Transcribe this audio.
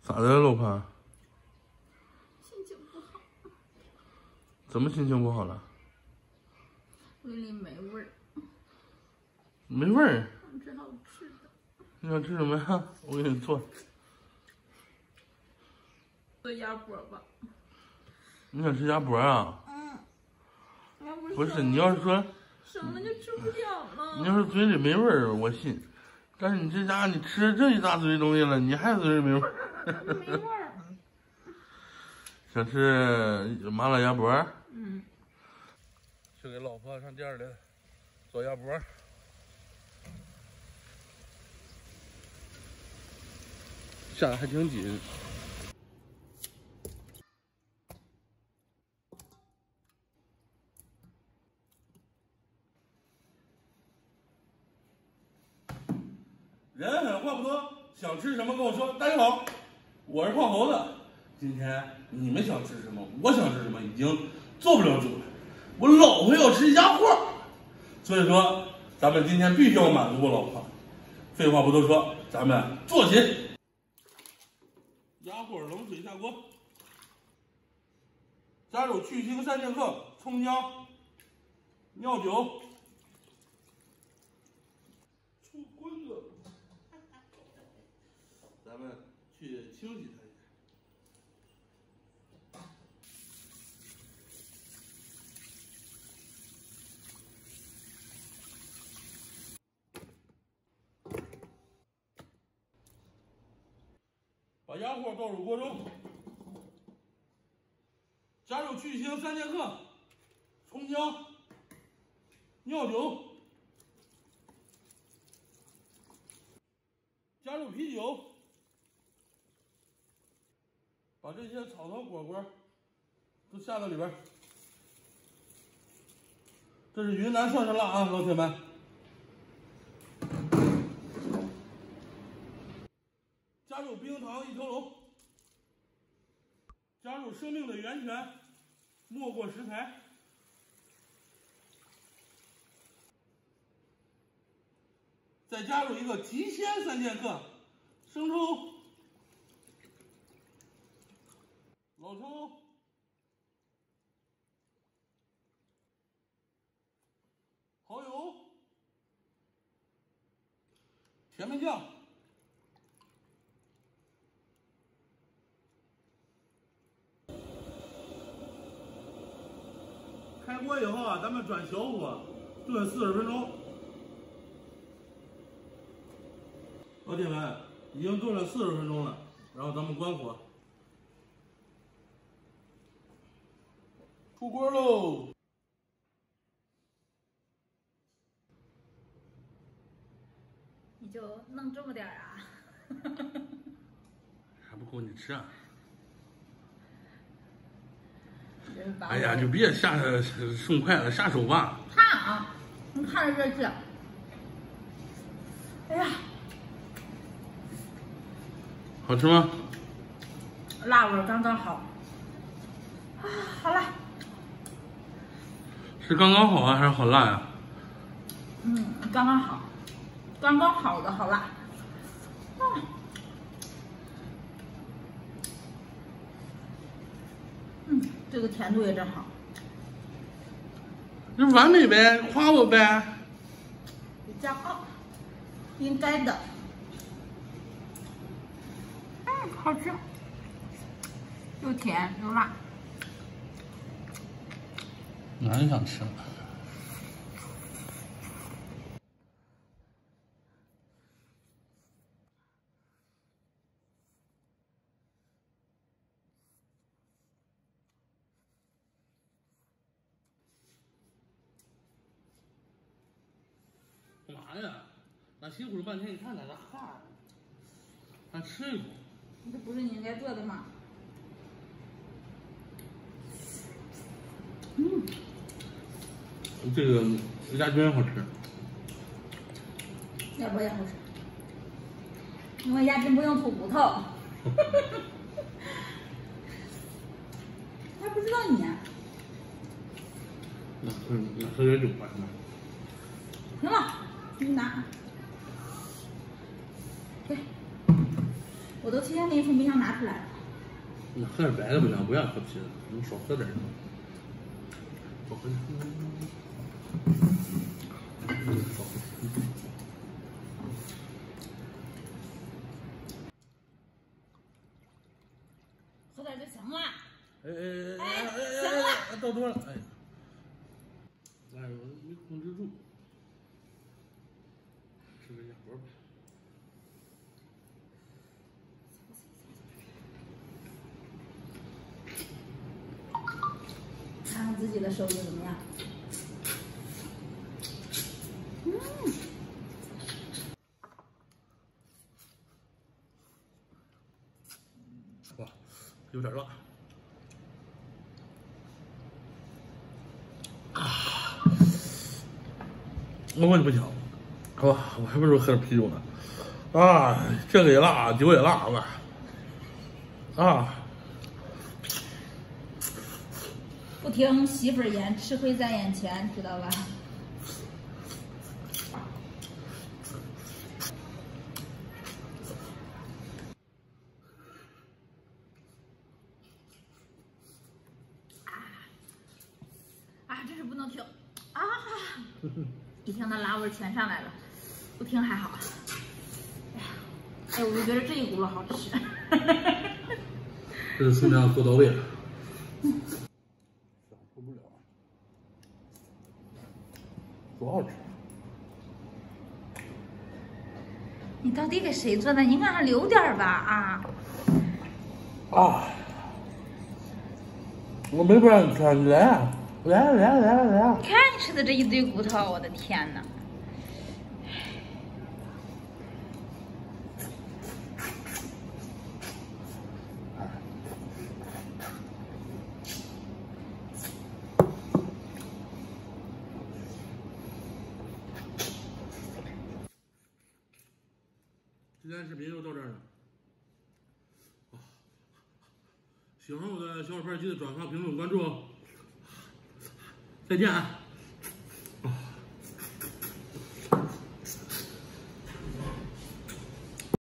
咋的了，老婆？ 心情不好。 怎么心情不好了？ 胃里没味儿。 没味儿。 想吃好吃的。 你想吃什么呀？我给你做。 做鸭脖吧。 你想吃鸭脖啊？ 嗯。 不是，你要是说生了就吃不了了。 你要是嘴里没味儿，我信。但是你这家你吃这一大堆东西了，你还嘴里没味儿。 没味儿。 想吃麻辣鸭脖？ 嗯。 去给老婆上店里做鸭脖。下的还挺紧。人狠话不多，想吃什么跟我说。大家好，我是胖猴子。今天你们想吃什么，我想吃什么，已经做不了主了。我老婆要吃鸭货，所以说咱们今天必须要满足我老婆。废话不多说，咱们做起。鸭货冷水下锅，加入去腥3剑客、葱姜、料酒。出锅了。咱们去清洗它一下。把鸭货倒入锅中，加入去腥3剑客、葱姜、料酒，加入啤酒。把这些草头果果都下到里边。这是云南蒜香辣啊，老铁们。加入冰糖1条龙，加入生命的源泉，没过食材，再加入一个极鲜3剑客，生抽。老抽、蚝油、甜面酱，开锅以后啊，咱们转小火炖40分钟。老铁们，已经炖了40分钟了，然后咱们关火。出锅喽！ 你就弄这么点儿啊？ 还不够你吃啊？ 哎哎呀，就别送筷子下手吧。 看啊，你看着这是。哎呀， 好吃吗？ 辣味刚刚好。啊，好辣。 是刚刚好啊，还是好辣呀？ 刚刚好，刚刚好的好辣。啊，这个甜度也真好。 这完美呗，夸我呗。 加号，应该的。好吃，又甜又辣。 哪里想吃？干嘛呀？那辛苦了半天，你看哪个汗？还吃一口。 这不是你应该做的吗？ 这个石家军好吃。 鸭脖也好吃，因为鸭筋不用吐骨头。还不知道你啊？ 那喝点酒吧。 行了，你拿。给， 我都提前给你从冰箱拿出来了。 那喝点白的不行，不愿喝啤的，你少喝点。少喝点。少喝。 喝点就行了。 行了，倒多了，哎，我没控制住，吃个鸭脖吧。 看看自己的手艺怎么样？ 哇，有点辣。我问你不行，好吧，我还不如喝点啤酒呢。啊，这个也辣，酒也辣，吧。啊。 不听媳妇儿言，吃亏在眼前，知道吧？真是不能停啊！一听那辣味全上来了，不听还好。哎，我就觉得这一轱辘好吃。 这是从良做到位了。受不了，多好吃！ 你到底给谁做的？你让他留点吧啊！ 我没不让你看，你来，来！ 看你吃的这一堆骨头，我的天哪！ 今天视频就到这儿了。喜欢我的小伙伴记得转发、评论、关注哦。再见啊！